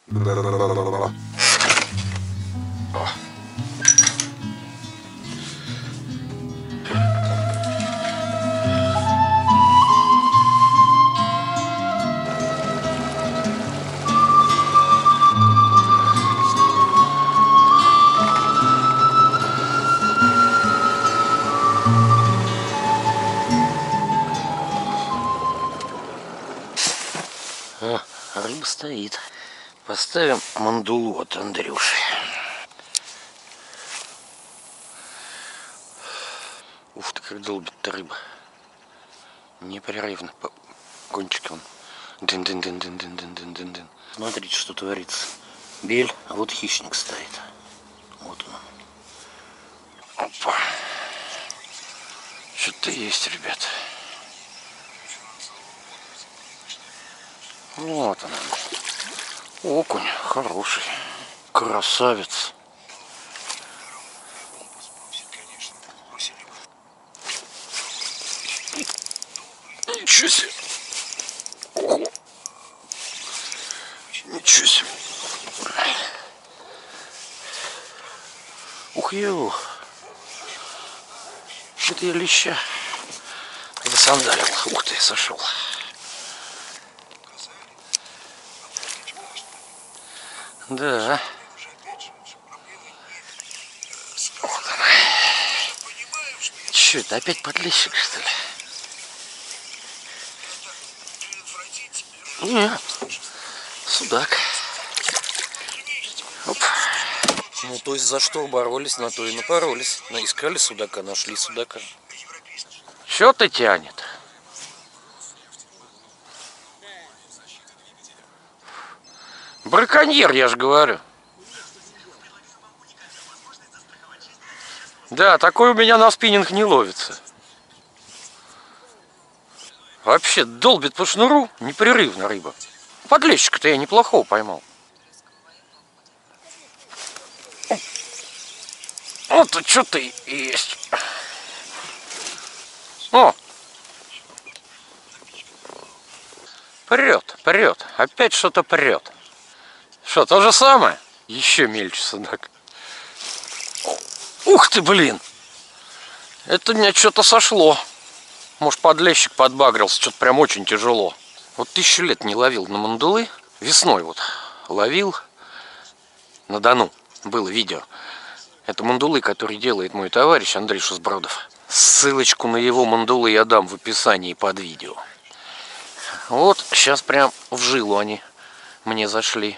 Рыба стоит. Поставим мандулу от Андрюши. Ух ты, как долбит-то рыба. Непрерывно. По кончике он. Дын-дын-дын-дын-дын-дын-дын-дын. Смотрите, что творится. Бель, а вот хищник стоит. Вот он. Опа. Что-то есть, ребят. Вот он. Окунь хороший. Красавец. Ничего себе. Ого. Ничего себе. Ух, ё. Это я леща засандалил. Ух ты, сошел. Да. Вот она. Че это, опять подлещик, что ли? Нет. Судак. Оп. Ну, то есть за что боролись, на то и напоролись. Искали судака, нашли судака. Что-то тянет. Браконьер, я же говорю. Да, такой у меня на спиннинг не ловится. Вообще долбит по шнуру непрерывно рыба. Подлещика-то я неплохого поймал. Вот что-то есть. О! Прет, прет. Опять что-то прет. Что, то же самое? Еще мельче судак. Ух ты, блин! Это у меня что-то сошло. Может, подлещик подбагрился, что-то прям очень тяжело. Вот 1000 лет не ловил на мандулы. Весной вот ловил на Дону. Было видео. Это мандулы, которые делает мой товарищ Андрей Шузбродов. Ссылочку на его мандулы я дам в описании под видео. Вот сейчас прям в жилу они мне зашли.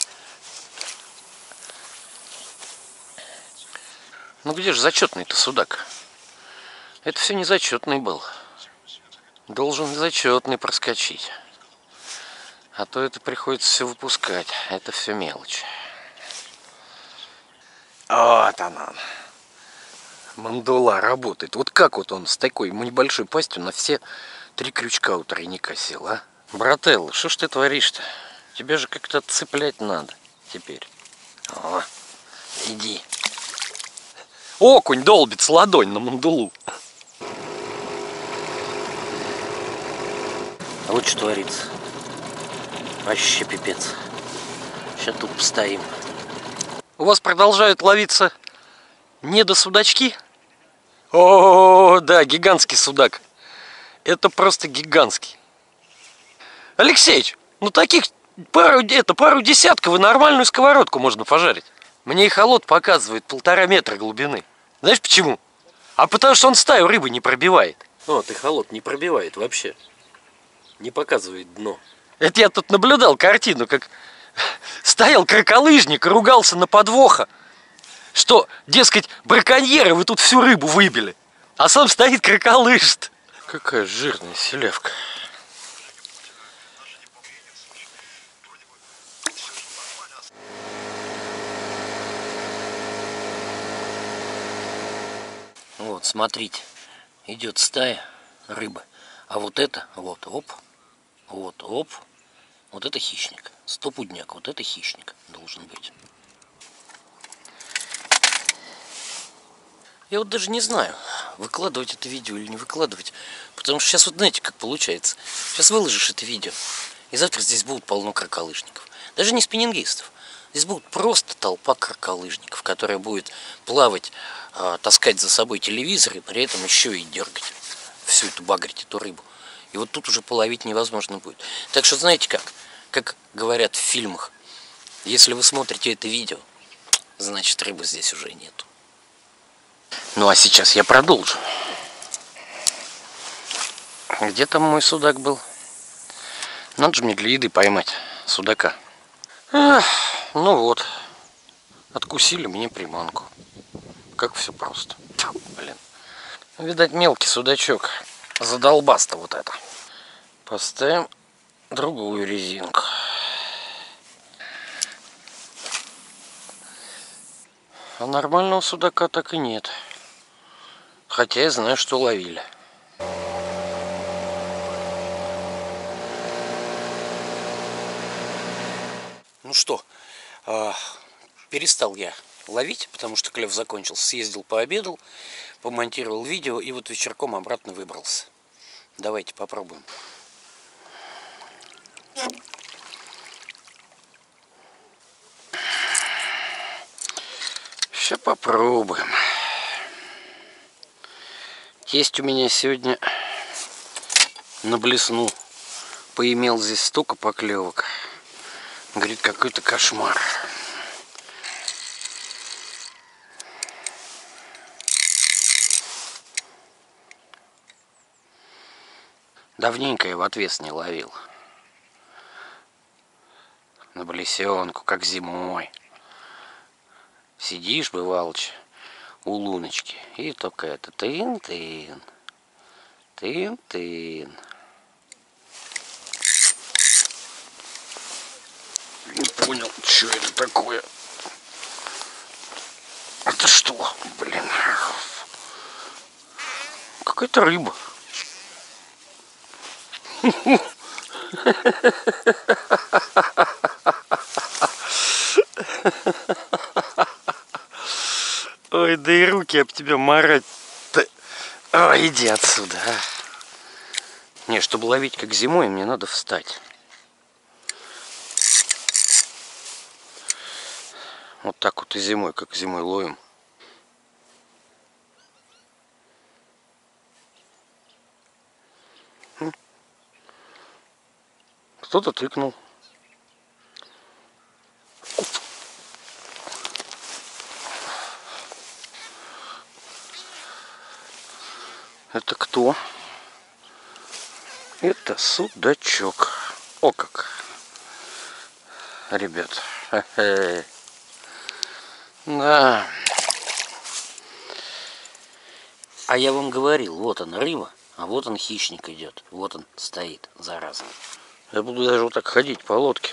Ну где же зачетный-то судак? Это все не зачетный был. Должен зачетный проскочить. А то это приходится все выпускать. Это все мелочь. Вот она. Мандула работает. Вот как вот он с такой небольшой пастью на все 3 крючка у тройника сел, а? Брателло, что ж ты творишь-то? Тебе же как-то цеплять надо теперь. О, иди. Окунь долбит с ладонь на мандулу. А вот что творится. Вообще пипец. Сейчас тут постоим. У вас продолжают ловиться недосудачки? О, да, гигантский судак. Это просто гигантский. Алексеич, ну таких пару десятков и нормальную сковородку можно пожарить. Мне эхолот показывает 1,5 метра глубины. Знаешь почему? А потому что он стаю рыбы не пробивает. Вот, эхолот не пробивает вообще. Не показывает дно. Это я тут наблюдал картину, как стоял краколыжник и ругался на подвоха, что, дескать, браконьеры, вы тут всю рыбу выбили. А сам стоит краколыжит. Какая жирная селевка. Вот, смотрите, идет стая рыбы. А вот это, вот, оп, вот, оп, вот это хищник. Стопудняк, вот это хищник должен быть. Я вот даже не знаю, выкладывать это видео или не выкладывать. Потому что сейчас вот знаете, как получается. Сейчас выложишь это видео, и завтра здесь будут полно краколыжников. Даже не спиннингистов. Здесь будет просто толпа кроколыжников, которая будет плавать, таскать за собой телевизор и при этом еще и дергать всю эту багрить, эту рыбу. И вот тут уже половить невозможно будет. Так что знаете как говорят в фильмах, если вы смотрите это видео, значит рыбы здесь уже нету. Ну а сейчас я продолжу. Где там мой судак был? Надо же мне для еды поймать судака. Эх, ну вот, откусили мне приманку. Как все просто. Фу, блин. Видать, мелкий судачок. Задолбаста вот это. Поставим другую резинку. А нормального судака так и нет. Хотя я знаю, что ловили. Ну что, перестал я ловить, потому что клев закончился. Съездил, пообедал, помонтировал видео и вот вечерком обратно выбрался. Давайте попробуем. Сейчас попробуем. Тесть у меня сегодня на блесну поимел здесь столько поклевок. Говорит, какой-то кошмар. Давненько я в отвес не ловил. На блесенку, как зимой. Сидишь, бывалыч, у луночки, и только это тын-тын, тын-тын. Не понял, что это такое. Это что, блин? Какая-то рыба. Ой, да и руки об тебя марать-то. Ой, иди отсюда, а. Не, чтобы ловить как зимой, мне надо встать. Вот так вот и зимой, как зимой ловим. Кто-то тыкнул. Это кто? Это судачок. О как. Ребят. Да. А я вам говорил, вот она рыба, а вот он хищник идет. Вот он стоит, зараза. Я буду даже вот так ходить по лодке,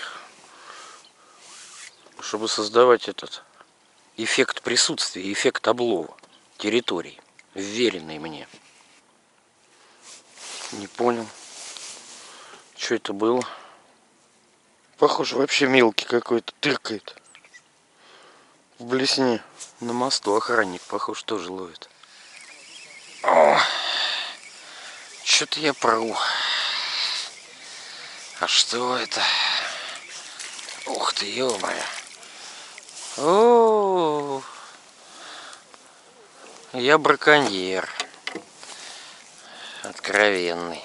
чтобы создавать этот эффект присутствия, эффект облова территории, вверенной мне. Не понял, что это было. Похоже, вообще мелкий какой-то, тыркает. В блесне. На мосту охранник, похоже, тоже ловит. Что-то я пру. А что это? Ух ты, ё-моё. О, я браконьер. Откровенный.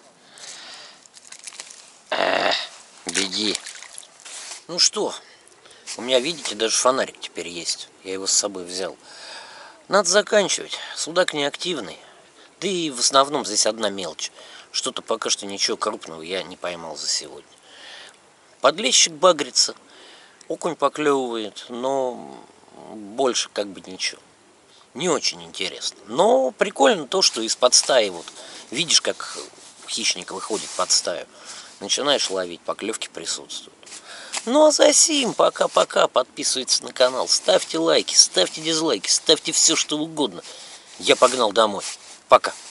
Беги. Ну что, у меня, видите, даже фонарик теперь есть. Я его с собой взял. Надо заканчивать. Судак неактивный. Да и в основном здесь одна мелочь. Что-то пока что ничего крупного я не поймал за сегодня. Подлещик багрится. Окунь поклевывает, но больше как бы ничего. Не очень интересно. Но прикольно то, что из-под стаи вот видишь, как хищник выходит под стаю. Начинаешь ловить, поклевки присутствуют. Ну а за сим, пока-пока, подписывайтесь на канал, ставьте лайки, ставьте дизлайки, ставьте все, что угодно. Я погнал домой. Пока.